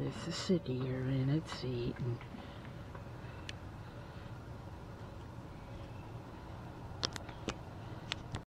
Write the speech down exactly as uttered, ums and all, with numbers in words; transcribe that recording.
just to sit here in its seat and